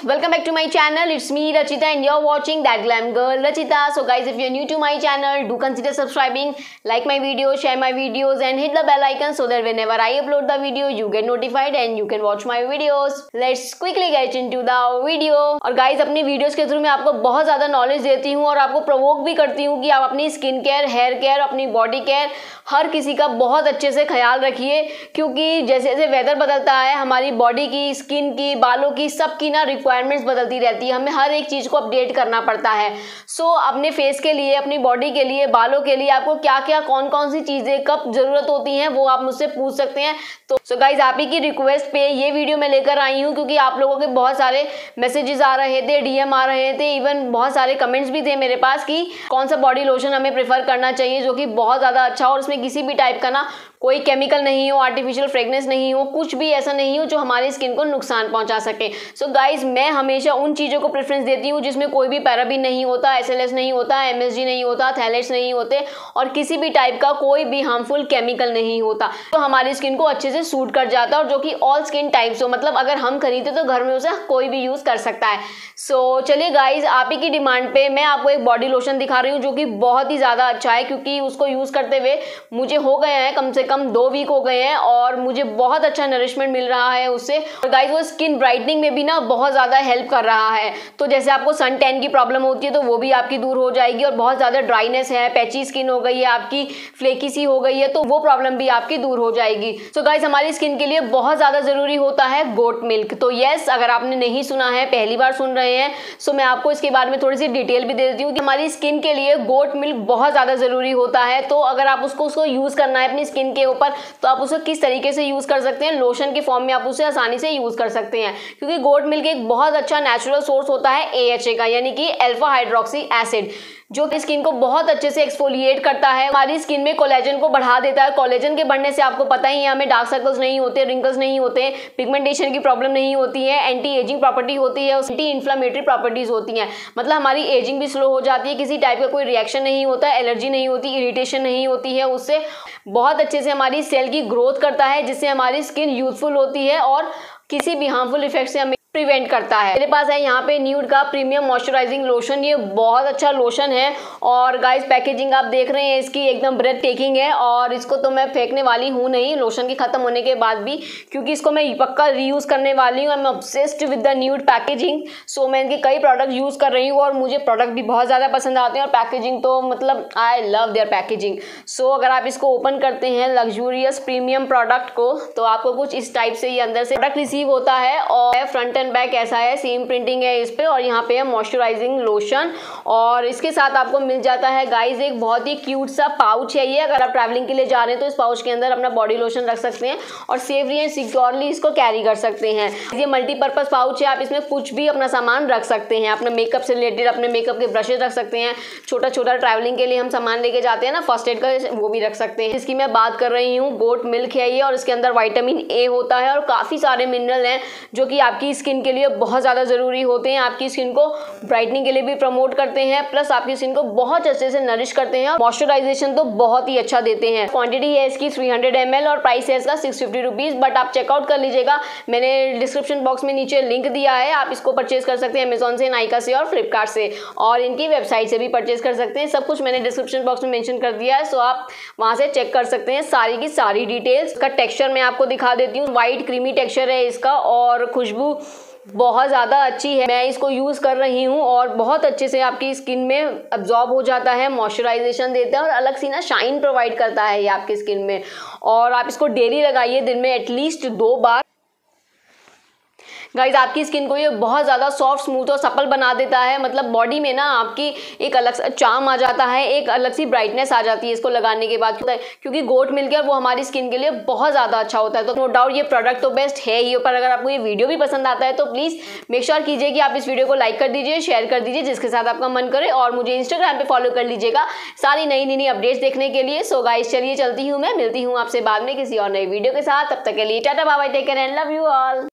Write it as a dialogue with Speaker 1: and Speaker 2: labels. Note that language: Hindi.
Speaker 1: welcome back to my channel. It's me Rachita and you're watching that glam girl Rachita. So guys, if you're new to my channel, do consider subscribing, like my videos, share my videos and hit the bell icon so that whenever I upload the video you get notified and you can watch my videos. Let's quickly get into the video. और guys, अपनी वीडियोस के थ्रू मैं आपको बहुत ज़्यादा नॉलेज देती हूँ और आपको प्रोवोक भी करती हूँ कि आप अपनी स्किन केयर, हेयर केयर, अपनी बॉडी केयर हर किसी का बहुत अच्छे से ख्याल रखिए, क्योंकि जैसे जैसे वेदर बदलता है हमारी बॉडी की, स्किन की, बालों की, सबकी ना रिक्वायरमेंट्स बदलती रहती है। हमें हर एक चीज़ को अपडेट करना पड़ता है। अपने फेस के लिए, अपनी बॉडी के लिए, बालों के लिए आपको क्या क्या कौन कौन सी चीज़ें कब ज़रूरत होती हैं वो आप मुझसे पूछ सकते हैं। तो गाइज, आप ही की रिक्वेस्ट पे ये वीडियो मैं लेकर आई हूँ, क्योंकि आप लोगों के बहुत सारे मैसेजेस आ रहे थे, डीएम आ रहे थे, इवन बहुत सारे कमेंट्स भी थे मेरे पास कि कौन सा बॉडी लोशन हमें प्रेफर करना चाहिए जो कि बहुत ज़्यादा अच्छा हो और उसमें किसी भी टाइप का ना कोई केमिकल नहीं हो, आर्टिफिशियल फ्रेगनेंस नहीं हो, कुछ भी ऐसा नहीं हो जो हमारी स्किन को नुकसान पहुंचा सके। सो गाइज, मैं हमेशा उन चीज़ों को प्रेफरेंस देती हूँ जिसमें कोई भी पैराबीन नहीं होता, एसएलएस नहीं होता, एमएसजी नहीं होता, थैलेट्स नहीं होते और किसी भी टाइप का कोई भी हार्मफुल केमिकल नहीं होता, तो हमारी स्किन को अच्छे से सूट कर जाता है और जो कि ऑल स्किन टाइप्स हो, मतलब अगर हम खरीदे तो घर में उसे कोई भी यूज़ कर सकता है। चलिए गाइज, आप ही की डिमांड पे मैं आपको एक बॉडी लोशन दिखा रही हूँ जो कि बहुत ही ज़्यादा अच्छा है, क्योंकि उसको यूज़ करते हुए मुझे हो गए हैं कम से कम 2 वीक हो गए हैं और मुझे बहुत अच्छा नरिशमेंट मिल रहा है उससे। और गाइज, वो स्किन ब्राइटनिंग में भी ना बहुत ज़्यादा हेल्प कर रहा है। तो जैसे आपको सन टैन की प्रॉब्लम होती है तो वो भी आपकी दूर हो जाएगी, और बहुत ज़्यादा ड्राइनेस है, पैची स्किन हो गई है आपकी, फ्लेकी सी हो गई है, तो वो प्रॉब्लम भी आपकी दूर हो जाएगी। सो गाइज, हमारी स्किन के लिए बहुत ज़्यादा ज़रूरी होता है गोट मिल्क। तो यस, अगर आपने नहीं सुना है, पहली बार सुन रहे हैं, सो मैं आपको इसके बारे में थोड़ी सी डिटेल भी दे देती हूँ कि हमारी स्किन के लिए गोट मिल्क बहुत ज़्यादा ज़रूरी होता है। तो अगर आप उसको यूज़ करना है अपनी स्किन के ऊपर, तो आप उसको किस तरीके से यूज़ कर सकते हैं, लोशन के फॉर्म में आप उसे आसानी से यूज़ कर सकते हैं, क्योंकि गोट मिल्क एक बहुत अच्छा नेचुरल सोर्स होता है AHA का, यानी कि अल्फा हाइड्रोक्सी एसिड, जो कि स्किन को बहुत अच्छे से एक्सफोलिएट करता है, हमारी स्किन में कोलेजन को बढ़ा देता है। कोलेजन के बढ़ने से आपको पता ही है हमें डार्क सर्कल्स नहीं होते, रिंकल्स नहीं होते, पिगमेंटेशन की प्रॉब्लम नहीं होती है, एंटी एजिंग प्रॉपर्टी होती है, एंटी इन्फ्लामेटरी प्रॉपर्टीज होती हैं, मतलब हमारी एजिंग भी स्लो हो जाती है, किसी टाइप का कोई रिएक्शन नहीं होता, एलर्जी नहीं होती, इरिटेशन नहीं होती है, उससे बहुत अच्छे से हमारी सेल की ग्रोथ करता है, जिससे हमारी स्किन यूथफुल होती है और किसी भी हार्मफुल इफेक्ट से हमें प्रिवेंट करता है। मेरे पास है यहाँ पे न्यूड का प्रीमियम मॉइस्चराइजिंग लोशन। ये बहुत अच्छा लोशन है और गाइस, पैकेजिंग आप देख रहे हैं इसकी एकदम ब्रेथ टेकिंग है, और इसको तो मैं फेंकने वाली हूँ नहीं लोशन के खत्म होने के बाद भी, क्योंकि इसको मैं पक्का रीयूज करने वाली हूँ। I am obsessed with the nude packaging. So मैं इनके कई प्रोडक्ट यूज कर रही हूँ और मुझे प्रोडक्ट भी बहुत ज़्यादा पसंद आते हैं और पैकेजिंग तो मतलब आई लव देयर पैकेजिंग। अगर आप इसको ओपन करते हैं लग्जूरियस प्रीमियम प्रोडक्ट को, तो आपको कुछ इस टाइप से ये अंदर से प्रोडक्ट रिसीव होता है और फ्रंट एंड बैक ऐसा है, सेम प्रिंटिंग है इस पे, और यहाँ पे है मॉइस्चराइजिंग लोशन और इसके साथ आपको मिल जाता है गाइज एक बहुत ही क्यूट सा पाउच है ये। अगर आप ट्रैवलिंग के लिए जा रहे हैं तो इस पाउच के अंदर अपना बॉडी लोशन रख सकते हैं और सेफली एंड सिक्योरली इसको कैरी कर सकते हैं। ये मल्टीपर्पज पाउच है, आप इसमें कुछ भी अपना सामान रख सकते हैं, अपना मेकअप से रिलेटेड अपने मेकअप के ब्रशेज रख सकते हैं, छोटा छोटा ट्रैवलिंग के लिए हम सामान लेके जाते हैं ना फर्स्ट एड का, वो भी रख सकते हैं। इसकी मैं बात कर रही हूँ, गोट मिल्क है ये और इसके अंदर विटामिन A होता है और काफ़ी सारे मिनरल हैं जो कि आपकी स्किन के लिए बहुत ज़्यादा ज़रूरी होते हैं, आपकी स्किन को ब्राइटनिंग के लिए भी प्रमोट करते हैं, प्लस आपकी स्किन को बहुत अच्छे से नरिश करते हैं और मॉइस्चराइजेशन तो बहुत ही अच्छा देते हैं। क्वांटिटी है इसकी 300 ml और प्राइस है इसका 650 रुपीज़, बट आप चेकआउट कर लीजिएगा, मैंने डिस्क्रिप्शन बॉक्स में नीचे लिंक दिया है, आप इसको परचेज कर सकते हैं अमेजॉन से, नाइका से और फ्लिपकार्ट से, और इनकी वेबसाइट से भी परचेज कर सकते हैं। सब कुछ मैंने डिस्क्रिप्शन बॉक्स में मेंशन कर दिया है, आप वहाँ से चेक कर सकते हैं सारी की सारी डिटेल्स। इसका टेक्सचर मैं आपको दिखा देती हूँ, व्हाइट क्रीमी टेक्सचर है इसका और खुशबू बहुत ज़्यादा अच्छी है। मैं इसको यूज़ कर रही हूँ और बहुत अच्छे से आपकी स्किन में अब्जॉर्ब हो जाता है, मॉइस्चराइजेशन देता है और अलग सी ना शाइन प्रोवाइड करता है ये आपकी स्किन में। और आप इसको डेली लगाइए, दिन में एटलीस्ट 2 बार। गाइज, आपकी स्किन को ये बहुत ज़्यादा सॉफ्ट, स्मूथ और सपल बना देता है, मतलब बॉडी में ना आपकी एक अलग सा चार्म आ जाता है, एक अलग सी ब्राइटनेस आ जाती है इसको लगाने के बाद, क्योंकि गोट मिल्क है वो हमारी स्किन के लिए बहुत ज़्यादा अच्छा होता है। तो नो डाउट ये प्रोडक्ट तो बेस्ट है ही, पर अगर आपको ये वीडियो भी पसंद आता है तो प्लीज़ मेक श्योर कीजिए कि आप इस वीडियो को लाइक कर दीजिए, शेयर कर दीजिए जिसके साथ आपका मन करे, और मुझे इंस्टाग्राम पे फॉलो कर लीजिएगा सारी नई अपडेट्स देखने के लिए। गाइज, चलिए चलती हूँ, मैं मिलती हूँ आपसे बाद में किसी और नई वीडियो के साथ। तब तक के लिए tata bye bye, take care and love you all.